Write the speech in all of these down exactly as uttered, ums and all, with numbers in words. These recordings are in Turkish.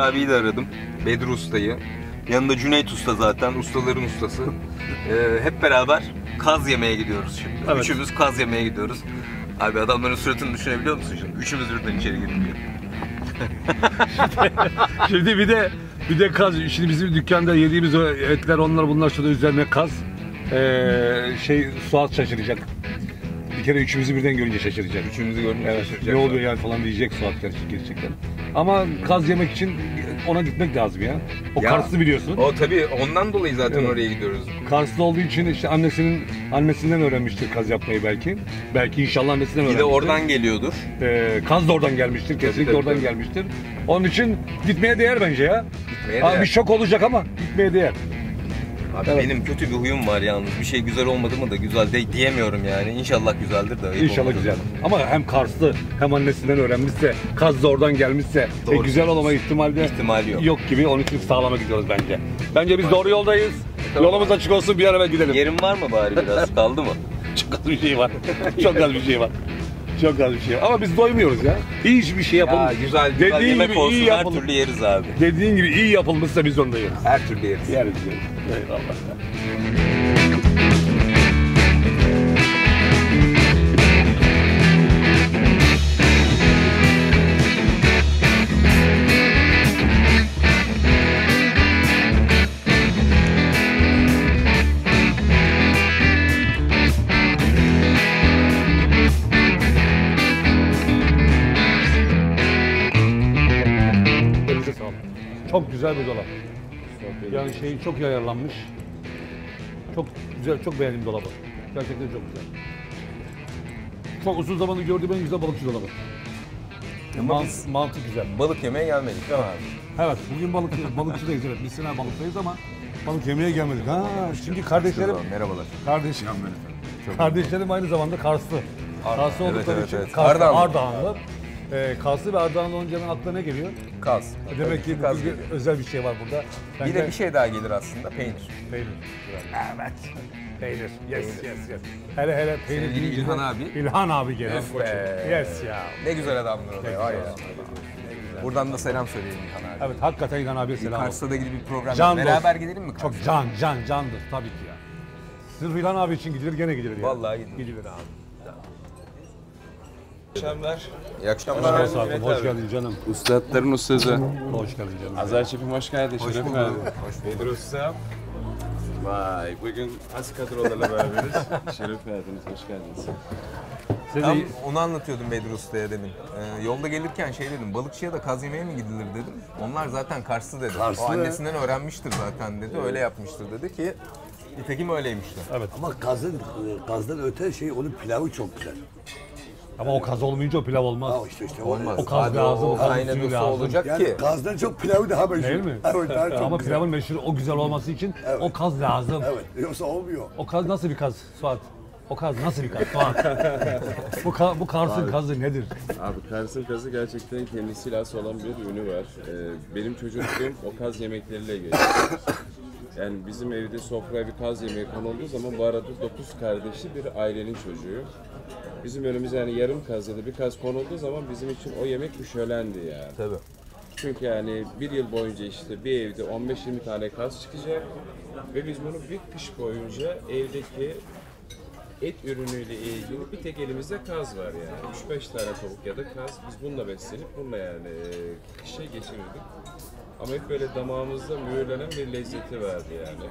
abiyi de aradım. Bedri Usta'yı. Yanında Cüneyt Usta zaten. Ustaların ustası. Ee, hep beraber kaz yemeye gidiyoruz şimdi. Evet. Üçümüz kaz yemeye gidiyoruz. Abi adamların suratını düşünebiliyor musun şimdi? Üçümüz birden içeri girince. Şimdi bir de bir de kaz. Şimdi bizim dükkanda yediğimiz o etler, onlar bunlar, şurada üzerine kaz. Ee, şey Suat şaşıracak. Bir kere üçümüzü birden görünce şaşıracak. Üçümüzü görünce evet, şaşıracak. ne oluyor yani falan diyecek Suat gerçekten. Ama kaz yemek için ona gitmek lazım ya. O Ya, Karslı biliyorsun. O tabii ondan dolayı zaten evet. oraya gidiyoruz. Karslı olduğu için işte annesinin annesinden öğrenmiştir kaz yapmayı belki. Belki inşallah annesinden öğrenmiştir. Bir de oradan geliyordur. Ee, kaz da oradan gelmiştir. Kesinlikle tabii, oradan tabii. gelmiştir. Onun için gitmeye değer bence ya. Gitmeye Abi değer. Bir şok olacak ama gitmeye değer. Abi evet. benim kötü bir huyum var yalnız. Bir şey güzel olmadı mı da güzel de diyemiyorum yani. İnşallah güzeldir de. İnşallah güzel. Ama hem Karslı hem annesinden öğrenmişse, kaz da oradan gelmişse e, güzel olma ihtimali de ihtimali yok. yok gibi. Onun için sağlama gidiyoruz bence. Bence biz doğru yoldayız. Tamam. Yolumuz açık olsun, bir ara gidelim. Yerin var mı bari biraz? Kaldı mı? Çok az bir şey var. Çok az bir şey var. Çok az bir şey var. Ama biz doymuyoruz ya. İyi bir şey yapalım. Ya güzel güzel dediğin yemek gibi olsun, iyi her türlü yeriz abi. Dediğin gibi iyi yapılmışsa biz onda yeriz. Her türlü yeriz. Yeriz yeriz. Eyvallah. Çok güzel bir dolap. Yani şeyin çok iyi ayarlanmış. Çok güzel, çok beğendim dolabı. Gerçekten çok güzel. Çok uzun zamandır gördüğüm en güzel balıkçı dolabı. Ama Mant, biz mantı güzel. Balık yemeye gelmedik değil mi abi? Evet, bugün balık balıkçıdayız evet. Biz sene balıktayız ama balık yemeye gelmedik. Ha, şimdi kardeşlerim. Merhabalar. Kardeşim. Kardeşlerim aynı zamanda Karslı. Karslı evet, oldukları evet, için evet. Karslı, Ardahanlı. Ardahanlı. Ee, Karslı ve Ardahanlı olunca aklına ne geliyor? Kaz. Demek ki Kaz bir özel bir şey var burada. Ben bir de bir şey daha gelir aslında, peynir. Peynir. Evet. Peynir. Yes, peynir. yes, yes. Hele hele peynir. Sevgili İlhan abi. İlhan abi gelir. Yes ya. Ne güzel adamdır o da. Vay ya. Buradan da selam söyleyelim İlhan abi. Evet, hakikaten İlhan abiye selam olsun. Kars'ta da gibi bir program. Can Beraber gidelim mi Kars'a? Çok can, can, candır tabii ki ya. Sırf İlhan abi için gidilir, gene gidilir ya. Vallahi gidilir. Gidilir abi. İyi akşamlar. İyi akşamlar. Hoş, geldin, hoş geldin canım. Ustadların ustası. Hoş geldin canım. Azar Şef'im hoş geldin. Hoş Şeref bulduk. verdin. Hoş bulduk. Bedri Usta. Vay, bugün az kadrolarla beraberiz. Şeref verdiniz, hoş geldiniz. Tam onu anlatıyordum Bedri Usta'ya demin. Ee, yolda gelirken şey dedim, balıkçıya da kaz yemeye mi gidilir dedim. Onlar zaten Karslı dedi. Karslı. O annesinden öğrenmiştir zaten dedi, öyle yapmıştır dedi ki nitekim öyleymiş de. Evet. Ama kazın, kazdan öte şey, onun pilavı çok güzel. Ama o kaz olmayınca o pilav olmaz. Ha işte işte Olmaz. O kaz Abi lazım, o o kaz kaynadı suyu su lazım. olacak Yani ki. kazdan çok pilavı daha meşhur. Değil mi? Evet, daha çok Ama güzel. pilavın meşhur o güzel olması için Evet. o kaz lazım. Evet, yoksa olmuyor. O kaz nasıl bir kaz Suat? O kaz nasıl bir kaz Suat? bu, ka bu Kars'ın kazı nedir? Abi Kars'ın kazı gerçekten kendisiyle has olan bir ünü var. Ee, benim çocukluğum o kaz yemekleriyle geçti. Yani bizim evde sofraya bir kaz yemeği konulduğu zaman bu arada dokuz kardeşli bir ailenin çocuğu. Bizim önümüze yani yarım kaz ya da bir kaz konulduğu zaman bizim için o yemek bir şölendi yani. Tabii. Çünkü yani bir yıl boyunca işte bir evde on beş yirmi tane kaz çıkacak ve biz bunu bir kış boyunca evdeki et ürünüyle ilgili bir tek elimizde kaz var yani. üç beş tane tavuk ya da kaz, biz bununla beslenip bununla yani kışa geçirirdik. Ama hep böyle damağımızda mühürlenen bir lezzeti vardı yani.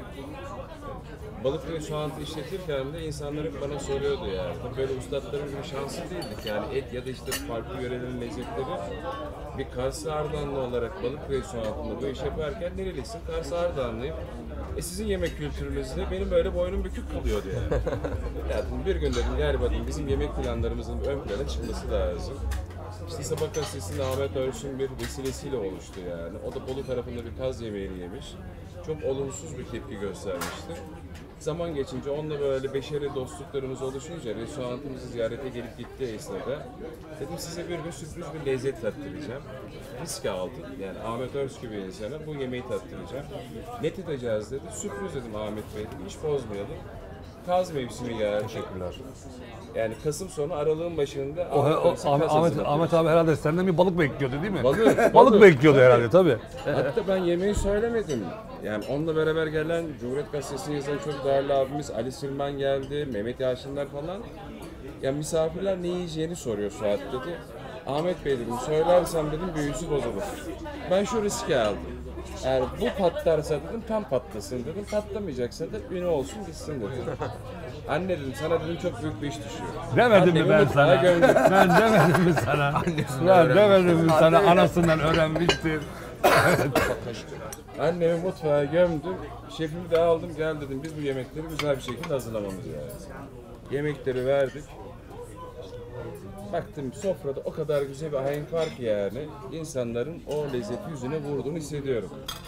Balık ve soğantı işletirken de insanlar hep bana soruyordu yani. Tabii böyle ustadların gibi şanslı değildik yani, et ya da işte farklı yörelerin lezzetleri. Bir Kars Ardahanlı olarak balık ve soğantında bu iş yaparken nerelisin? Kars Ardahanlıyım. E sizin yemek kültürünüzde benim böyle boynum bükük kalıyordu yani. Yani bir gün dedim galiba bizim yemek planlarımızın ön plana çıkması lazım. İşte Sabah gazetesinde Ahmet Örsün bir vesilesiyle oluştu yani. O da Bolu tarafında bir kaz yemeğini yemiş. Çok olumsuz bir tepki göstermişti. Zaman geçince onunla böyle beşeri dostluklarımız oluşunca restoranımızı ziyarete gelip gittiği esnada dedim size bir gün sürpriz bir lezzet tattıracağım. Risk aldım. Yani Ahmet Örs gibi insana bu yemeği tattıracağım. Ne tadacağız dedi. Sürpriz dedim Ahmet Bey dedi. Hiç bozmayalım. kaz mevsimi geldi. Teşekkürler. Yani Kasım sonu Aralık'ın başında O, o, Ahmet, Ahmet, Ahmet, Ahmet abi herhalde senden bir balık bekliyordu değil mi? Balık, balık, balık. bekliyordu herhalde tabii. Hatta ben yemeği söylemedim. Yani onunla beraber gelen Cumhuriyet Gazetesi'ni yazan çok değerli abimiz Ali Süleyman geldi, Mehmet Yaşınlar falan. Ya misafirler ne yiyeceğini soruyor Suat dedi. Ahmet Bey dedim, söylersem dedim büyüsü bozulur. Ben şu riski aldım. Eğer bu patlarsa dedim tam patlasın dedim, patlamayacaksa da ünü olsun gitsin dedim. Anne dedim, sana dedim çok büyük bir iş düşüyor. Demedim mi Annemi ben mutfağa sana? gömdüm. Ben demedim mi sana? Ben demedim mi sana? Anasından öğrenmiştir. Annemi mutfağa gömdüm, şefimi de aldım, gel dedim biz bu yemekleri güzel bir şekilde hazırlamamız lazım. Yemekleri verdik. Baktım sofrada o kadar güzel bir ahenk var ki yani insanların o lezzeti yüzüne vurduğunu hissediyorum.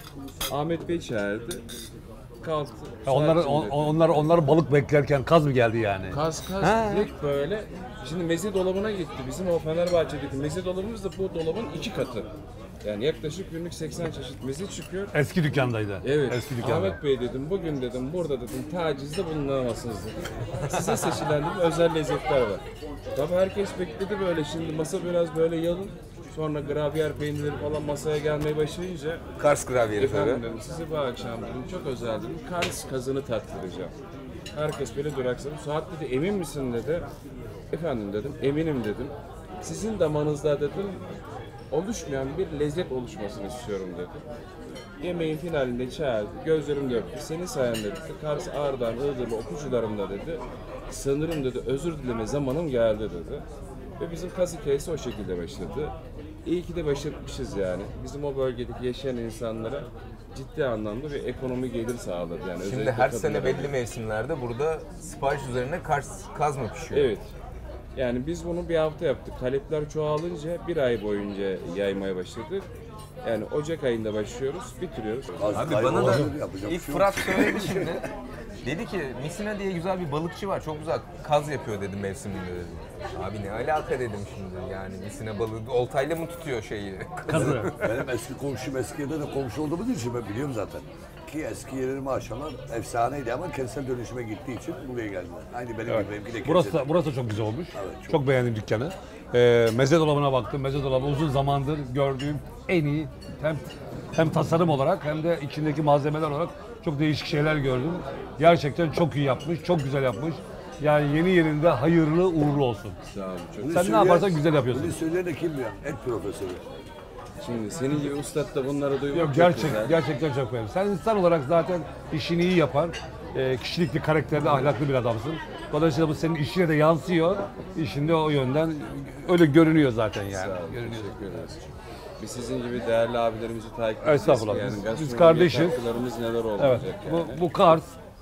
Ahmet Bey çağırdı, kalktı. Onlar, Suat'cığım on, dedi. onlar, onlar balık beklerken kaz mı geldi yani? Kaz kaz Ha. direkt böyle. Şimdi meze dolabına gitti. Bizim o Fenerbahçe'deki meze dolabımız da bu dolabın iki katı. Yani yaklaşık günlük seksen çeşit meze çıkıyor. Eski dükkandaydı. Evet. Eski dükkanda. Ahmet Bey dedim, bugün dedim, burada dedim, tacizde bulunamazsınız dedim. Size seçilen dedim, özel lezzetler var. Tabii herkes bekledi böyle, şimdi masa biraz böyle yalın. Sonra gravyer peynirleri falan masaya gelmeye başlayınca Kars gravyeri efendim tabii. dedim, sizi bu akşam dedim, çok özel dedim, Kars kazını tattıracağım. Herkes böyle duraksadı. Suat dedi, emin misin dedi. Efendim dedim, eminim dedim. Sizin damanızda dedim, oluşmayan bir lezzet oluşmasını istiyorum dedi. Yemeğin finalinde çağırdı, gözlerim döktü. Senin sayende dedi, Kars, Ağrı'dan, Iğdır'lı okuyucularımla dedi, sanırım dedi, özür dileme zamanım geldi dedi. Ve bizim kaz hikayesi o şekilde başladı. İyi ki de başarmışız yani. Bizim o bölgedeki yaşayan insanlara ciddi anlamda bir ekonomi gelir sağladı. Yani Şimdi özellikle her sene kadınlara. belli mevsimlerde burada sipariş üzerine Kars kaz mı pişiyor? Evet. Yani biz bunu bir hafta yaptık. Talepler çoğalınca bir ay boyunca yaymaya başladık. Yani Ocak ayında başlıyoruz, bitiriyoruz. Az Abi kaybı bana da olabilir, yapacak bir ilk şey yok. Fırat söyledi şimdi. Dedi ki Misina diye güzel bir balıkçı var, çok güzel kaz yapıyor dedim mevsiminde dedi. Abi ne alaka dedim şimdi yani Misina balığı oltayla mı tutuyor şeyi? Kazı. Benim eski komşum eski yerde de komşu olduğumuz için ben biliyorum zaten. Ki eski yerleri maşallah efsaneydi ama kentsel dönüşüme gittiği için buraya geldiler. Aynı benim gibi benimki de Burası kentsel. da, burası da çok güzel olmuş. Evet, çok. çok. beğendim dükkanı. Ee, meze dolabına baktım. Meze dolabı uzun zamandır gördüğüm en iyi hem hem tasarım olarak hem de içindeki malzemeler olarak çok değişik şeyler gördüm. Gerçekten çok iyi yapmış, çok güzel yapmış. Yani yeni yerinde hayırlı uğurlu olsun. Sağ olun. Çok. Bunu Sen ne söyleyen- yaparsan güzel yapıyorsun. Bunu söyleyen de kim ya? Et profesörü. Şimdi senin gibi ustad da bunları duymak Yok çok gerçek, güzel. gerçekten çok beğendim. Sen insan olarak zaten işini iyi yapan, e, kişilikli, karakterli, ahlaklı bir adamsın. Dolayısıyla bu senin işine de yansıyor. İşinde o yönden öyle görünüyor zaten yani. Sağ olun, Görünüyor. teşekkür ederiz. Biz sizin gibi değerli abilerimizi takip ediyoruz. Estağfurullah, Yani biz- biz gastronomiye kardeşiz. katkılarımız neler olacak Evet, yani. bu, bu Kars.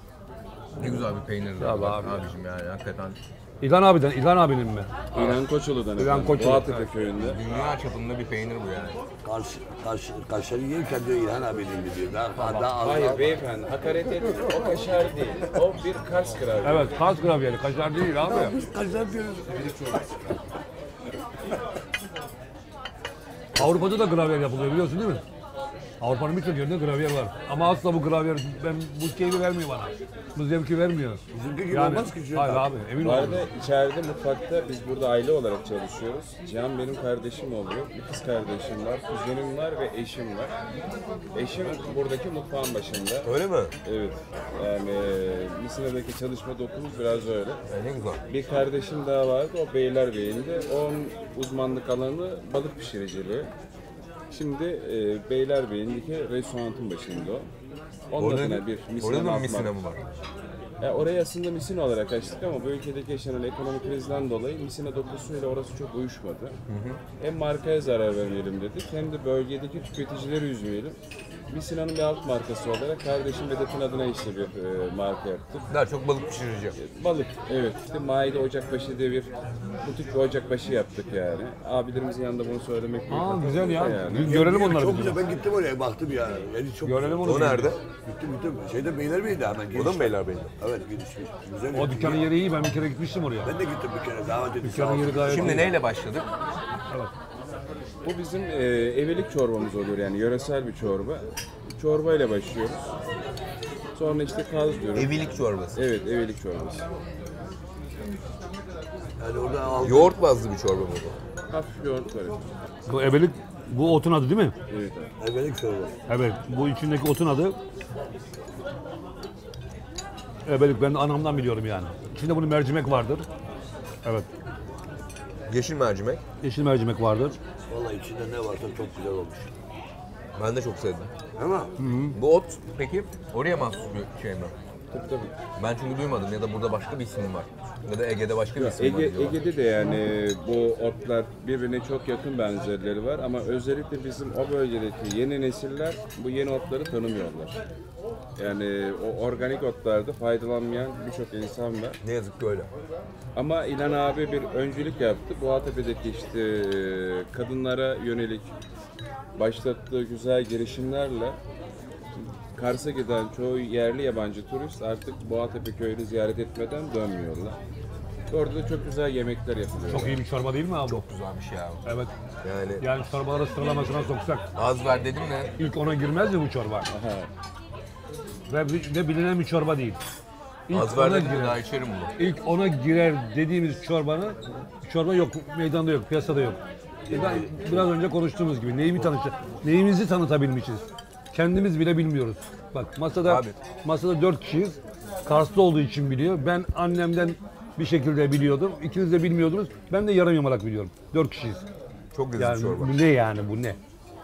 Ne güzel bir peynir Abi, bak abi. abicim yani hakikaten. İlhan abiden, İlhan abinin mi? İlhan Koçulu'dan İlhan efendim. Koçulu, Boğatepe evet. köyünde. Dünya çapında bir peynir bu yani. Karşı, karşı, kaşarı yerken diyor İlhan abinin diyor. Daha, daha az Hayır daha- beyefendi, hakaret etmiyor. O kaşar değil. O bir Kars gravyeri. Evet, Kars gravyeri, kaşar değil abi. Kaşar diyoruz. Avrupa'da da gravyer yapılıyor biliyorsun değil mi? Avrupa'nın birçok yerinde gravyer var. Ama asla bu gravyer ben bu keyfi vermiyor bana. Bu zevki vermiyor. Bizimki gibi olmaz ki. Cüneyt Hayır abi. abi, emin Bu ol. arada içeride mutfakta biz burada aile olarak çalışıyoruz. Cihan benim kardeşim oluyor. Bir kız kardeşim var, kuzenim var ve eşim var. Eşim buradaki mutfağın başında. Öyle mi? Evet. Yani Misina'daki çalışma dokumuz biraz öyle. E, ne güzel. Bir kardeşim daha vardı, o Beylerbeyi'nde. Onun uzmanlık alanı balık pişiriciliği. Şimdi e, Beylerbeyi'ndeki restoranın başında o. Onun Orada, adına bir orada Misina da mı atmak. Misina mı var? Ya orayı aslında Misina olarak açtık ama bu ülkedeki yaşanan ekonomik krizden dolayı Misina dokusuyla orası çok uyuşmadı. Hem markaya zarar vermeyelim dedik hem de bölgedeki tüketicileri üzmeyelim. Misina'nın bir alt markası olarak kardeşim Vedat'ın adına işte bir e, marka yaptık. Daha çok balık pişirici. Balık, evet. İşte Maide Ocakbaşı diye bir butik bir ocakbaşı yaptık yani. Abilerimizin yanında bunu söylemek büyük Aa bir güzel ya. yani. Biz görelim onları. Çok biz. güzel. Ben gittim oraya baktım ya. Yani çok Görelim onu. O nerede? Gittim gittim. Şeyde Beylerbeyi'de hemen. O geniş. da mı Beylerbeyi'nde? Evet geniş. geniş. Güzel. O dükkanın yeri iyi. Ben bir kere gitmiştim oraya. Ben de gittim bir kere davet edildi. Dükkanın yeri gayet Şimdi iyi. neyle başladık? Bu bizim e, evelik çorbamız oluyor yani yöresel bir çorba. Çorbayla başlıyoruz. Sonra işte kaz diyorum. Evilik çorbası. Evet, evelik çorbası. Yani orada aldığın Yoğurt bazlı bir çorba bu. Hafif yoğurt var. Bu ebelik, bu otun adı değil mi? Evet abi. evelik çorbası. Evet, bu içindeki otun adı ebelik. Ben de anamdan biliyorum yani. İçinde bunun mercimek vardır. Evet, Yeşil mercimek. yeşil mercimek vardır. Vallahi içinde ne varsa çok güzel olmuş. Ben de çok sevdim. Ama Bu ot peki oraya mahsus bir şey mi? Tabii tabii. Ben çünkü duymadım ya da burada başka bir isim var. Ya da Ege'de başka bir isim var Ege, diyorlar. Ege'de de yani bu otlar birbirine çok yakın benzerleri var ama özellikle bizim o bölgedeki yeni nesiller bu yeni otları tanımıyorlar. Yani o organik otlarda faydalanmayan birçok insan var. Ne yazık ki öyle. Ama İlhan abi bir öncülük yaptı. Boğatepe'deki işte e, kadınlara yönelik başlattığı güzel girişimlerle Kars'a giden çoğu yerli yabancı turist artık Boğatepe köyünü ziyaret etmeden dönmüyorlar. Orada da çok güzel yemekler yapılıyor. Çok iyi bir çorba değil mi abi? Çok güzelmiş ya. Evet. Yani Yani çorbaları sıralamasına soksak az ver dedim de ilk ona girmez mi bu çorba? Aha. Ve, ve bilinen bir çorba değil. İlk az ver ona dedim de girer. daha içerim bunu. İlk ona girer dediğimiz çorbanın çorba yok, meydanda yok, piyasada yok. E ben biraz önce konuştuğumuz gibi neyimi tanıtı, neyimizi tanıtabilmişiz. Kendimiz bile bilmiyoruz. Bak masada Abi. masada dört kişiyiz. Karslı olduğu için biliyor. Ben annemden bir şekilde biliyordum. İkiniz de bilmiyordunuz. Ben de yarım yamalak biliyorum. Dört kişiyiz. Çok lezzetli Yani çorba. bu ne yani bu ne?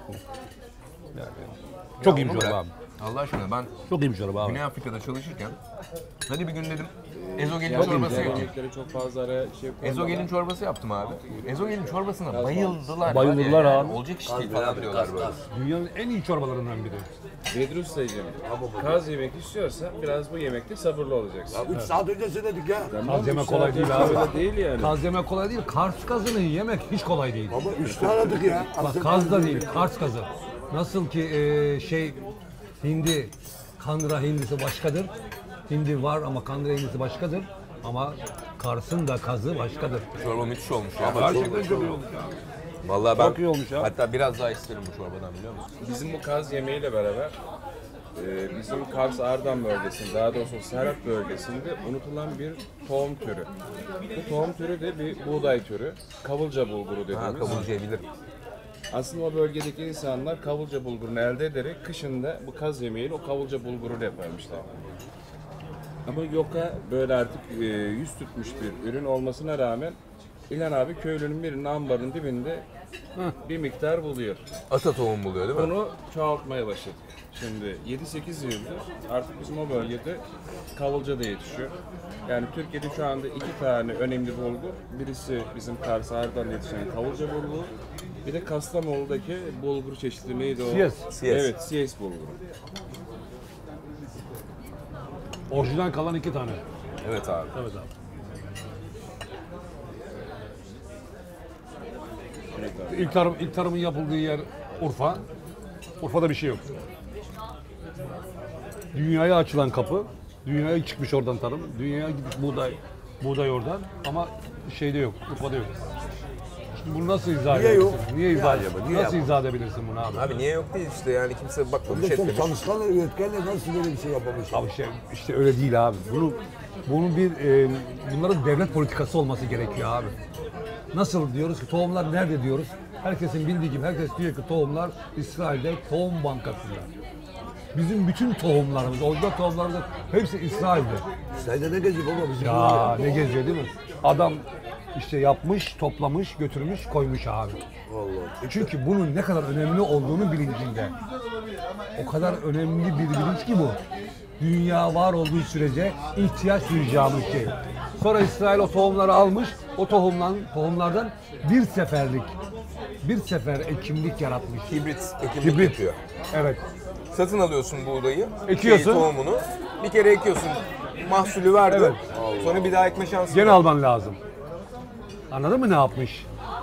Yani, çok iyi bir Onu çorba bırak. abi. Allah aşkına ben Çok iyi bir çorba abi. Güney Afrika'da çalışırken hadi bir gün dedim ezogelin Yani çorbası diğer yapayım. yemekleri çok fazla araya şey Ezogelin çorbası yaptım abi. Ezogelin çorbasına bayıldılar. Bayıldılar var ya, abi. Olacak iş değil falan diyorlar böyle. Dünyanın en iyi çorbalarından biri. Bedrus Sayıcım, kaz yemek istiyorsan biraz bu yemekte sabırlı olacaksın. ya üç saat önce söyledik ya. Kaz yemek kolay değil abi. Öyle değil yani. Kaz yemek kolay değil. Kars kazını yemek hiç kolay değil. Ama üç aradık ya. Bak kaz da değil, Kars kazı. Nasıl ki e, şey hindi, kandıra hindisi başkadır. Hindi var ama kandıra hindisi başkadır. Ama Kars'ın da kazı başkadır. Çorba müthiş olmuş ya. Gerçekten çok iyi olmuş ya. Vallahi ben Çok iyi olmuş ya. hatta biraz daha isterim bu çorbadan biliyor musun? Bizim bu kaz yemeğiyle beraber e, bizim Kars Ardahan bölgesinde, daha doğrusu Serhat bölgesinde unutulan bir tohum türü. Bu tohum türü de bir buğday türü. Kavulca bulguru dediğimiz. Ha kavurcayı bilirim. Aslında o bölgedeki insanlar kavulca bulgurunu elde ederek kışında bu kaz yemeğiyle o kavulca bulgurunu yaparmışlar. Ama yoka böyle artık e, yüz tutmuş bir ürün olmasına rağmen İlhan abi köylünün birinin ambarın dibinde bir miktar buluyor. Ata tohum buluyor değil mi? Bunu çoğaltmaya başladık. Şimdi yedi sekiz yıldır artık bizim o bölgede kavulca da yetişiyor. Yani Türkiye'de şu anda iki tane önemli bulgur. Birisi bizim Kars Ardahan'da yetişen kavulca bulguru. Bir de Kastamonu'daki bulgur çeşidi neydi o? Siyes. Siyes. Evet, Siyes bulguru. Orijinal kalan iki tane. Evet abi. Evet abi. Evet abi. İlk, tarım, ilk tarımın yapıldığı yer Urfa. Urfa'da bir şey yok. Dünyaya açılan kapı. Dünyaya çıkmış oradan tarım. Dünyaya gitmiş buğday. Buğday oradan ama şeyde yok. Urfa'da yok. Şimdi bunu nasıl izah Niye edebilirsin? yok? Niye izah, Niye acaba? Niye nasıl yapma? izah edebilirsin bunu abi? Abi niye yok değil işte yani kimse bakmamış Bir de çok etmemiş. çalışkanla, üretkenle nasıl böyle bir şey yapamış? Abi işte, işte öyle değil abi. Bunu bunun bir e, bunların devlet politikası olması gerekiyor abi. Nasıl diyoruz ki tohumlar nerede diyoruz? Herkesin bildiği gibi herkes diyor ki tohumlar İsrail'de tohum bankasında. Bizim bütün tohumlarımız, orijinal tohumlarımız hepsi İsrail'de. Sen de ne geziyor baba bizim Ya ne geziyor değil mi? Adam işte yapmış, toplamış, götürmüş, koymuş abi. Allah. Çünkü bunun ne kadar önemli olduğunu bilincinde. O kadar önemli bir bilinç ki bu. Dünya var olduğu sürece ihtiyaç duyacağımız şey. Sonra İsrail o tohumları almış, o tohumdan, tohumlardan bir seferlik, bir sefer ekimlik yaratmış. Hibrit ekimlik Hibrit. yapıyor. Evet. Satın alıyorsun buğdayı, Ekiyorsun. şeyi, tohumunu. Bir kere ekiyorsun, mahsulü verdi. Evet. Sonra bir daha ekme şansı Gene yok. alman lazım. Anladın mı ne yapmış?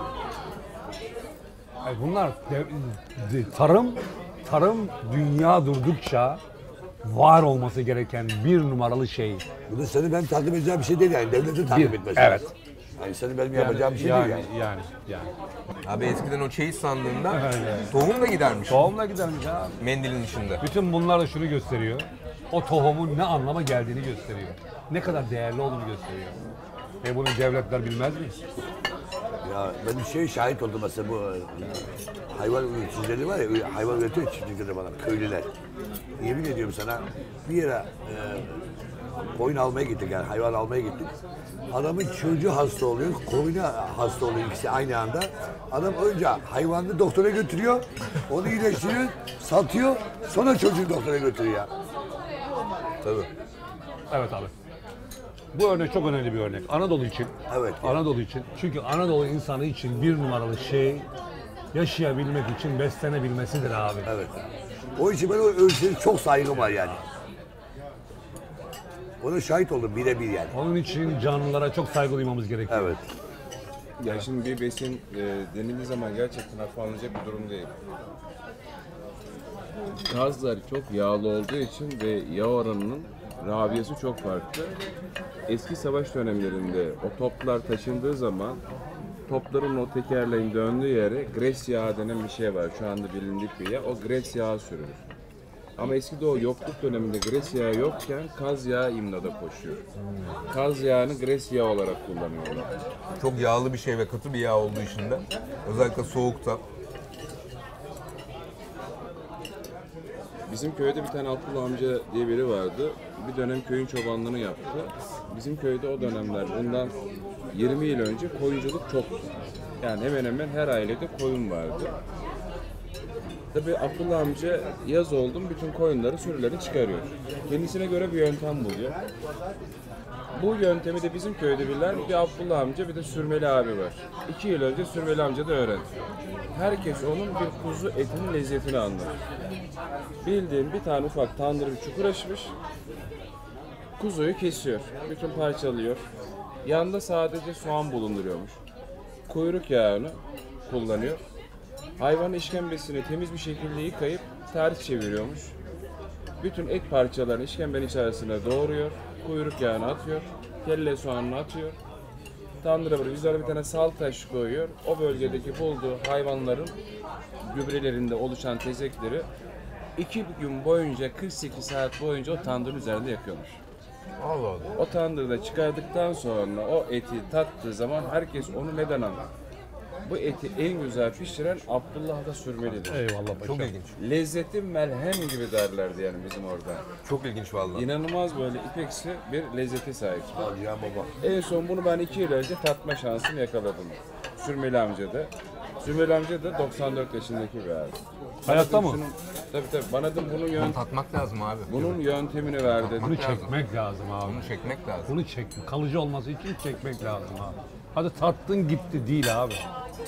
Ay bunlar de- de- tarım, tarım dünya durdukça var olması gereken bir numaralı şey. Bu da seni ben takip edeceğim bir şey değil yani. Devletin takip Bir- etmesi. evet. lazım. Yani senin benim yapacağım bir şey yani, değil yani. yani, yani. Abi eskiden o çeyiz sandığında Evet. tohum da gidermiş Tohumla gidermiş abi. mendilin içinde. Bütün bunlar da şunu gösteriyor. o tohumun ne anlama geldiğini gösteriyor. Ne kadar değerli olduğunu gösteriyor. E bunu devletler bilmez mi? Ya ben bir şey şahit oldum mesela bu e, hayvan üreticileri var ya, hayvan üretiyor çiftlikleri bana, köylüler. Yemin ediyorum sana bir yere e, koyun almaya gittik yani hayvan almaya gittik. Adamın çocuğu hasta oluyor, koyunu hasta oluyor ikisi aynı anda. Adam önce hayvanını doktora götürüyor, onu iyileştiriyor, satıyor, sonra çocuğu doktora götürüyor. Tabii. Evet abi. Bu örnek çok önemli bir örnek. Anadolu için. Evet, ya. Anadolu için. Çünkü Anadolu insanı için bir numaralı şey yaşayabilmek için beslenebilmesidir abi. Evet. O için ben o ölçüleri çok saygım var yani. Ona şahit oldum birebir yani. Onun için canlılara çok saygı duymamız gerekiyor. Evet. Ya şimdi bir besin e, denildiği zaman gerçekten hafife alınacak bir durum değil. Kazlar çok yağlı olduğu için ve yağ oranının rabiyesi çok farklı. Eski savaş dönemlerinde o toplar taşındığı zaman topların o tekerleğin döndüğü yere gres yağı denen bir şey var. Şu anda bilindik bir yağ. O gres yağı sürülür. Ama eskide o yokluk döneminde gres yağı yokken kaz yağı imdada koşuyor. Kaz yağını gres yağı olarak kullanıyorlar. Çok yağlı bir şey ve katı bir yağ olduğu için de özellikle soğukta. Bizim köyde bir tane Abdullah amca diye biri vardı. Bir dönem köyün çobanlığını yaptı. Bizim köyde o dönemler bundan yirmi yıl önce koyunculuk çoktu. Yani hemen hemen her ailede koyun vardı. Tabii Abdullah amca yaz oldum bütün koyunları, sürüleri çıkarıyor. Kendisine göre bir yöntem buluyor. Bu yöntemi de bizim köyde bilen bir Abdullah amca bir de Sürmeli abi var. İki yıl önce Sürmeli amca da öğrendi. Herkes onun bir kuzu etinin lezzetini anlar. Bildiğin bir tane ufak tandır bir çukur açmış. Kuzuyu kesiyor. Bütün parçalıyor. Yanında sadece soğan bulunduruyormuş. Kuyruk yağını kullanıyor. Hayvan işkembesini temiz bir şekilde yıkayıp ters çeviriyormuş. Bütün et parçalarını işkembenin içerisine doğruyor. Kuyruk yağını atıyor. Kelle soğanını atıyor. Tandıra böyle üzerine bir tane saltaş koyuyor. O bölgedeki bulduğu hayvanların gübrelerinde oluşan tezekleri iki gün boyunca kırk sekiz saat boyunca o tandırın üzerinde yakıyormuş. Allah Allah. O tandırda çıkardıktan sonra o eti tattığı zaman herkes onu neden anlar? Bu eti en güzel pişiren Abdullah da Sürmeli'dir. Eyvallah paşa. Çok ilginç. Lezzeti melhem gibi derlerdi yani bizim orada. Çok ilginç vallahi. İnanılmaz böyle ipeksi bir lezzete sahip. Al ya baba. En son bunu ben iki yıl önce tatma şansını yakaladım. Sürmeli amca da. Sürmeli amca da doksan dört yaşındaki bir abi. Hayatta mı? Şunun, tabii tabii. Bana da bunun, yön, Tatmak lazım abi. bunun yöntemini ver dedi. Bunu çekmek lazım abi. Bunu çekmek lazım. Bunu çek, kalıcı olması için çekmek lazım abi. Hadi tattın gitti değil abi.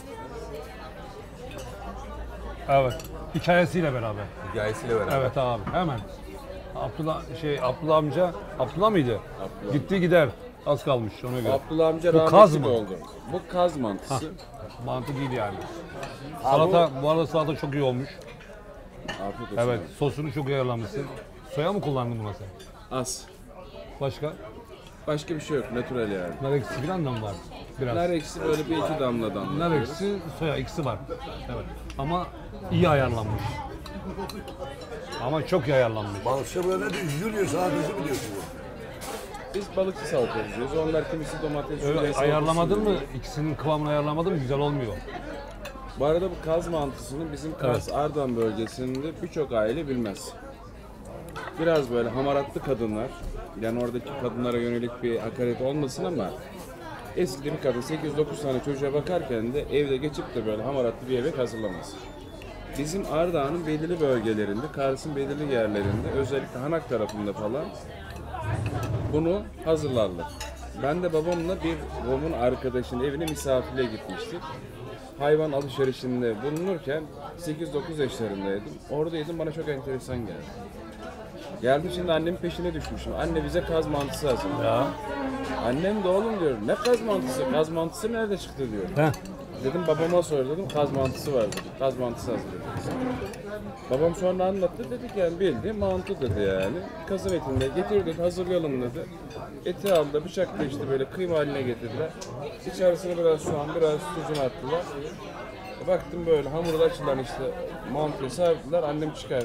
Evet. Hikayesiyle beraber. Hikayesiyle beraber. Evet abi hemen. Abdullah şey Abdullah amca Abdullah mıydı? Abdullah. Gitti gider. Az kalmış ona göre. Abdullah amca Bu rahmetli kaz mı? oldu. Bu kaz mantısı. Mantı değil yani. Salata bu arada salata çok iyi olmuş. Afiyet olsun. Evet sosunu çok iyi ayarlamışsın. Soya mı kullandın buna sen? Az. Başka? Başka bir şey yok. Natural yani. Nar ekşisi falan da mı var? Biraz. Nar eksi böyle bir iki damla damla. Nar ekşisi, soya ikisi var. Evet. Ama iyi ayarlanmış. Ama çok iyi ayarlanmış. Balıkçı böyle de üzülüyor salatası mı diyorsun bu? Biz balıkçı salatası diyoruz. Onlar kimisi domates, Öyle salatası ayarlamadın mı? diyor. İkisinin kıvamını ayarlamadın mı? Güzel olmuyor. Bu arada bu kaz mantısını bizim Kars Ardahan bölgesinde birçok aile bilmez. Biraz böyle hamaratlı kadınlar, yani oradaki kadınlara yönelik bir hakaret olmasın ama eskide bir kadın sekiz dokuz tane çocuğa bakarken de evde geçip de böyle hamaratlı bir yemek hazırlamaz. Bizim Ardahan'ın belirli bölgelerinde, Kars'ın belirli yerlerinde, özellikle Hanak tarafında falan bunu hazırlarlar. Ben de babamla bir babamın arkadaşının evine misafirliğe gitmiştik. Hayvan alışverişinde bulunurken sekiz dokuz yaşlarındaydım. Oradaydım, bana çok enteresan geldi. Geldim şimdi annemin peşine düşmüşüm. Anne bize kaz mantısı hazırla. Ya. Annem de oğlum diyor, ne kaz mantısı? Kaz mantısı nerede çıktı diyor. Heh. Dedim babama sor dedim, kaz mantısı var dedi. Kaz mantısı hazırladı. Babam sonra anlattı, dedik yani bildi mantı dedi yani. Kazın etinde getirdik, hazırlayalım dedi. Eti aldı, bıçakla işte böyle kıyma haline getirdiler. İçerisine biraz soğan, biraz tuzunu attılar. Baktım böyle hamurda açılan işte mantıyı serdiler, annem çıkardı.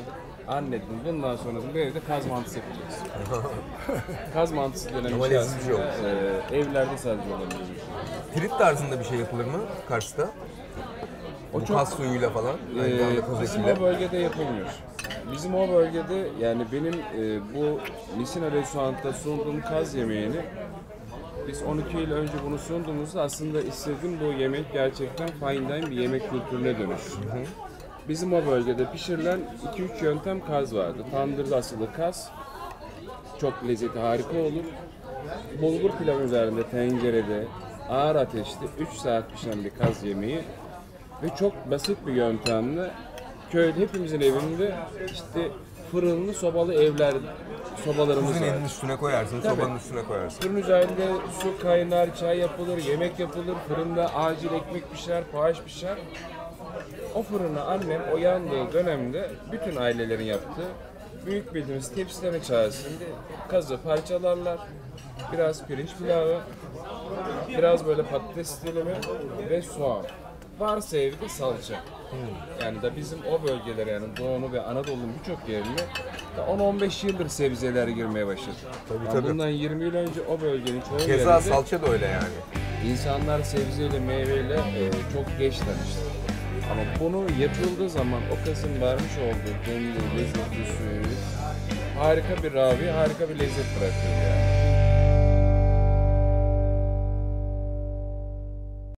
Anne dedim bundan sonra bu evde kaz mantısı yapacağız. Kaz mantısı dönemi Ama lezzetli içerisinde yok. e, evlerde sadece olabilir. Trit tarzında bir şey yapılır mı Kars'ta? O Bu çok- kaz suyuyla falan. Aynı Ee, zamanda kaz bizim etiyle. o bölgede yapılmıyor. Bizim o bölgede yani benim e, bu Misina Restoran'ta sunduğum kaz yemeğini biz on iki yıl önce bunu sunduğumuzda aslında istedim bu yemek gerçekten fine dine bir yemek kültürüne dönüşsün. Bizim o bölgede pişirilen iki üç yöntem kaz vardı. Tandırda asılı kaz, çok lezzeti harika olur. Bulgur pilavı üzerinde tencerede ağır ateşte üç saat pişen bir kaz yemeği ve çok basit bir yöntemle köyde hepimizin evinde işte fırınlı sobalı evler sobalarımız var. Kuzinenin üstüne koyarsın, Tabii. sobanın üstüne koyarsın. Fırın üzerinde su kaynar, çay yapılır, yemek yapılır, fırında acil ekmek pişer, poğaç pişer. O fırına annem o yandığı dönemde bütün ailelerin yaptığı büyük bildiğimiz tepsileme içerisinde kazı parçalarlar, biraz pirinç pilavı, biraz böyle patates dilimi ve soğan. Varsa evde salça. Yani da bizim o bölgelere yani Doğu'nu ve Anadolu'nun birçok yerine da on on beş yıldır sebzeler girmeye başladı. Tabii, Yani tabii. bundan yirmi yıl önce o bölgenin çoğu Keza yerinde salça da öyle yani. insanlar sebzeyle, meyveyle e, çok geç tanıştı. Ama bunu yapıldığı zaman o kazın vermiş olduğu kendi lezzetli suyu harika bir ravi, harika bir lezzet bırakıyor yani.